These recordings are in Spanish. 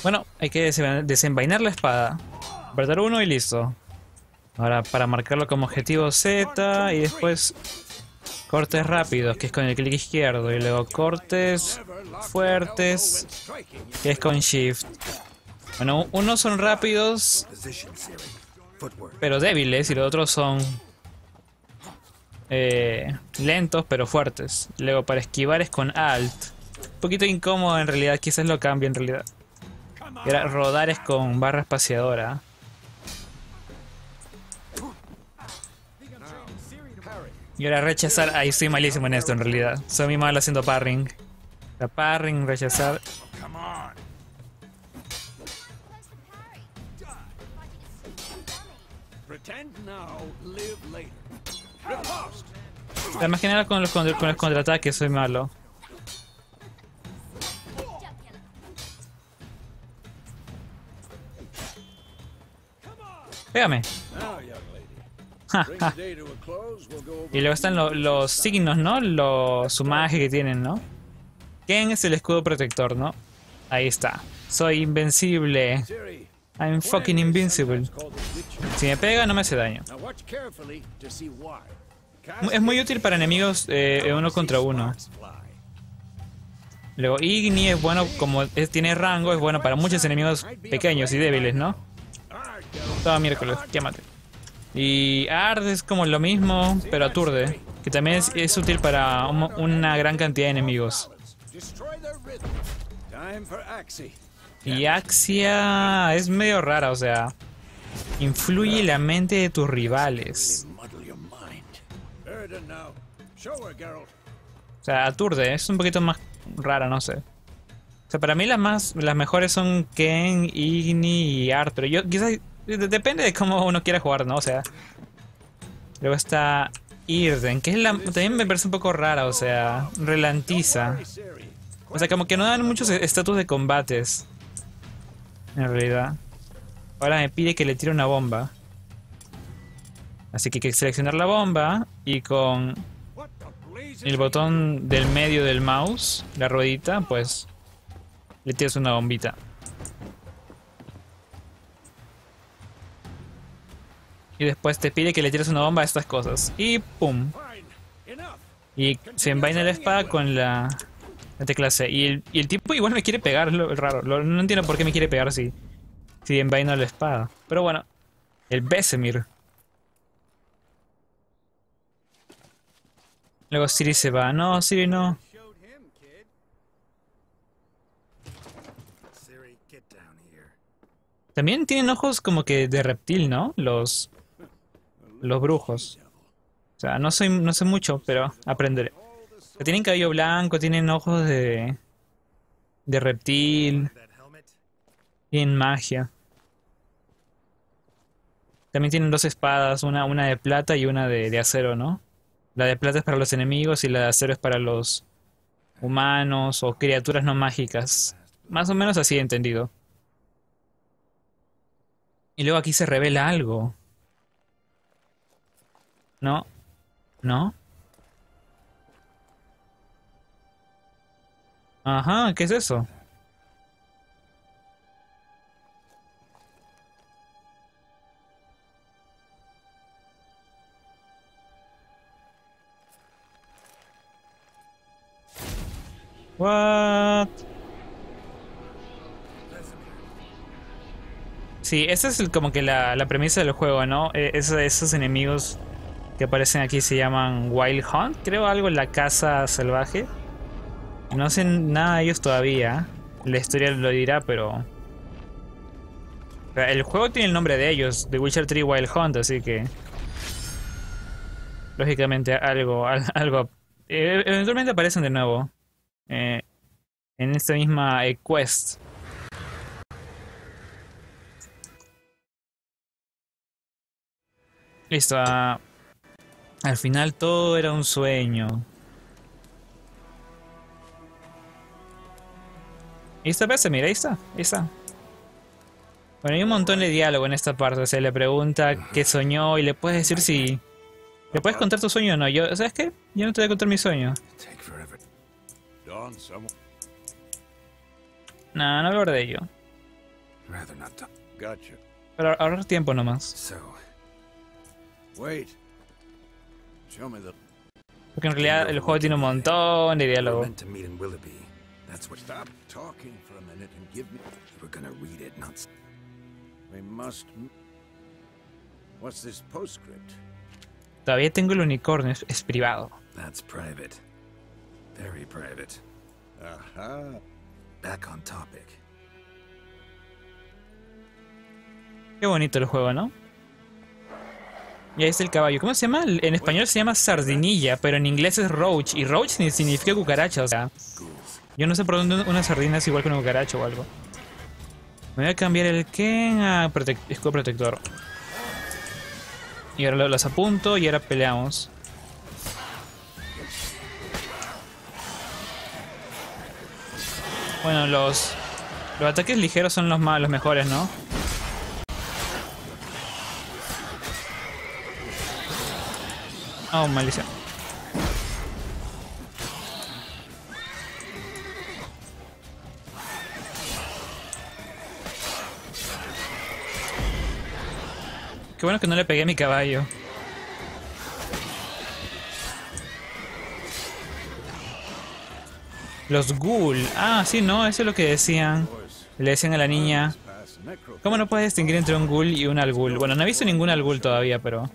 Bueno, hay que desenvainar la espada. Apretar uno y listo. Ahora para marcarlo como objetivo Z y después cortes rápidos, que es con el clic izquierdo. Y luego cortes fuertes, que es con Shift. Bueno, unos son rápidos, pero débiles, y los otros son lentos, pero fuertes. Luego para esquivar es con Alt. Un poquito incómodo en realidad, quizás lo cambie en realidad. Y ahora rodar es con barra espaciadora. Y ahora rechazar, ahí estoy malísimo en esto en realidad. Soy muy malo haciendo parring. La parring, rechazar. Más que nada con los contraataques soy malo. Pégame. Y luego están los signos, ¿no? Su magia que tienen, ¿no? Ken es el escudo protector, ¿no? Ahí está. Soy invencible. I'm fucking invincible. Si me pega no me hace daño. Es muy útil para enemigos uno contra uno. Luego Igni es bueno, como tiene rango, es bueno para muchos enemigos pequeños y débiles, ¿no? Todo miércoles, quémate. Y Ard es como lo mismo, pero aturde, que también es útil para una gran cantidad de enemigos. Y Axia es medio rara, o sea, influye la mente de tus rivales. O sea, aturde, es un poquito más rara, no sé. O sea, para mí las mejores son Ken, Igni y Ard, pero yo quizás depende de cómo uno quiera jugar, ¿no? O sea, luego está Irden, que es también me parece un poco rara, o sea, relantiza. O sea, como que no dan muchos estatus de combates, en realidad. Ahora me pide que le tire una bomba. Así que hay que seleccionar la bomba y con el botón del medio del mouse, la ruedita, pues le tiras una bombita. Y después te pide que le tires una bomba a estas cosas. Y ¡pum! Y se envaina la espada con la tecla C. Y el tipo igual me quiere pegar, es lo raro. No entiendo por qué me quiere pegar si envaina la espada. Pero bueno, el Vesemir. Luego Siri se va. No, Siri no. También tienen ojos como que de reptil, ¿no? Los brujos. O sea, no sé mucho, pero aprenderé. Tienen cabello blanco, tienen ojos de reptil. Tienen magia. También tienen dos espadas, una de plata y una de acero, ¿no? La de plata es para los enemigos y la de acero es para los humanos o criaturas no mágicas. Más o menos así he entendido. Y luego aquí se revela algo. ¿No? ¿No? Ajá, ¿qué es eso? What? Sí, esa es como que la premisa del juego, ¿no? Esos enemigos que aparecen aquí se llaman Wild Hunt, creo, algo en la caza salvaje. No sé nada de ellos todavía. La historia lo dirá, pero el juego tiene el nombre de ellos, The Witcher 3 Wild Hunt, así que lógicamente algo eventualmente aparecen de nuevo en esta misma quest. Listo. Al final todo era un sueño. Y esta vez, mira, ahí está, ahí está. Bueno, hay un montón de diálogo en esta parte. O sea, le pregunta qué soñó y le puedes decir si... ¿Le puedes contar tu sueño o no? Yo, ¿sabes qué? Yo no te voy a contar mi sueño. No, no hablar de ello. Rather not talk. Gotcha. Para ahorrar tiempo nomás. So, Wait. Show me the... Porque en realidad el juego tiene un montón de we were diálogo. meant to meet in Willoughby. That's what. Stop talking for a minute and give me... You were gonna read it, not. We must... What's this postscript? Todavía tengo el unicornio, es privado. That's private. Very private. Aha. Back on topic. Qué bonito el juego, ¿no? Y ahí está el caballo. ¿Cómo se llama? En español se llama sardinilla, pero en inglés es roach. Y roach significa cucaracha, o sea... Yo no sé por dónde una sardina es igual que una cucaracha o algo. Me voy a cambiar el Ken a escudo protector. Y ahora los apunto y ahora peleamos. Bueno, los ataques ligeros son los mejores, ¿no? Oh, maldición. Qué bueno que no le pegué a mi caballo. Los ghoul. Ah, sí, no, eso es lo que decían. Le decían a la niña. ¿Cómo no puedes distinguir entre un ghoul y un algul? Bueno, no he visto ningún algul todavía, pero...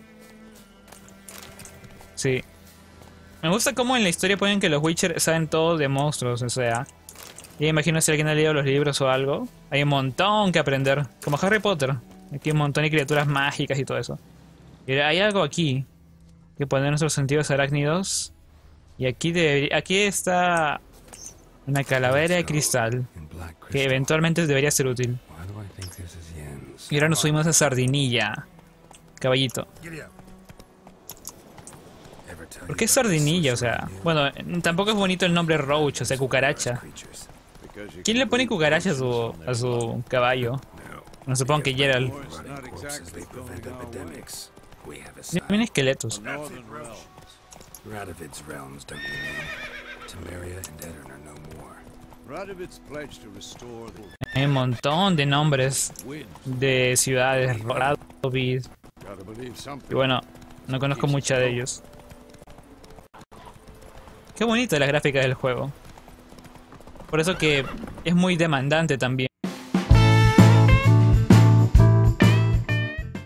Sí. Me gusta cómo en la historia ponen que los Witcher saben todo de monstruos, o sea... Ya imagino si alguien ha leído los libros o algo. Hay un montón que aprender. Como Harry Potter. Aquí hay un montón de criaturas mágicas y todo eso. Y hay algo aquí. Que poner nuestros sentidos arácnidos. Y aquí está... Una calavera de cristal. Que eventualmente debería ser útil. Y ahora nos subimos a Sardinilla. Caballito. ¿Por qué Sardinilla? O sea... Bueno, tampoco es bonito el nombre Roach, o sea, cucaracha. ¿Quién le pone cucaracha a su caballo? No supongo que Geralt. Miren esqueletos. Radovid's realms don't remain. Temeria and Edirn are no more. Radovid's pledged to restore the... Hay un montón de nombres de ciudades. Radovid. Gotta believe something. Y bueno, no conozco muchas de ellos. Qué bonita la gráfica del juego. Por eso que es muy demandante también.